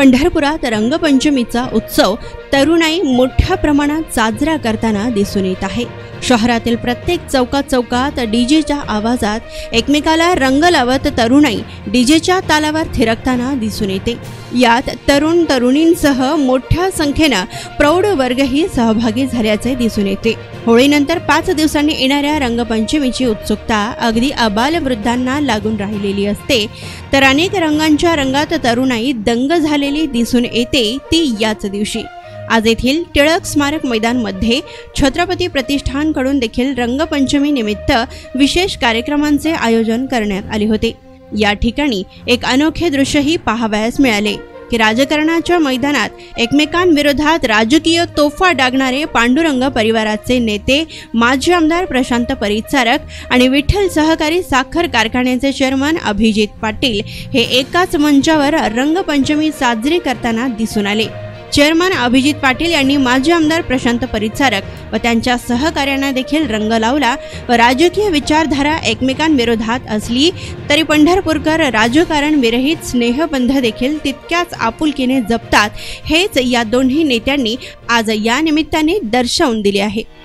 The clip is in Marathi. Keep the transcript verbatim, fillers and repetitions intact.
पंढरपुरात रंगपंचमीचा उत्सव तरुणाई मोठ्या प्रमाणात साजरा करताना दिसून येत आहे। शहरातील प्रत्येक चौकात चौकात डीजेच्या आवाजात एकमेकाला रंग लावत तरुणाई डीजेच्या तालावर थिरकताना दिसून येते। यात तरुण तरुणींसह मोठ्या संख्येने प्रौढ वर्गही सहभागी झाल्याचे दिसून येते। होळीनंतर पाच दिवसांनी येणाऱ्या रंगपंचमीची उत्सुकता अगदी अबालवृद्धांना लागून राहिलेली असते, तर अनेक रंगांच्या रंगात तरुणाई दंग झालेली दिसून येते ती याच दिवशी। आज येथील टिळक स्मारक मैदानमध्ये छत्रपती प्रतिष्ठानकडून देखील रंगपंचमी निमित्त विशेष कार्यक्रमांचे आयोजन करण्यात आले होते। या ठिकाणी एक अनोखे दृश्यही पाहावयास मिळाले की राजकारणाच्या मैदानात एकमेकांविरोधात राजकीय तोफा डागणारे पांडुरंग परिवाराचे नेते माजी आमदार प्रशांत परिचारक आणि विठ्ठल सहकारी साखर कारखान्याचे चेअरमन अभिजित पाटील हे एकाच मंचावर रंगपंचमी साजरी करताना दिसून आले। चेअरमन अभिजित पाटील यांनी माजी आमदार प्रशांत परिचारक व त्यांच्या सहकार्यांना देखील रंग लावला व राजकीय विचारधारा एकमेकांविरोधात असली तरी पंढरपूरकर राजकारण विरहित स्नेहबंध देखील तितक्याच आपुलकीने जपतात, हेच या दोन्ही नेत्यांनी आज या निमित्ताने दर्शवून दिले आहे।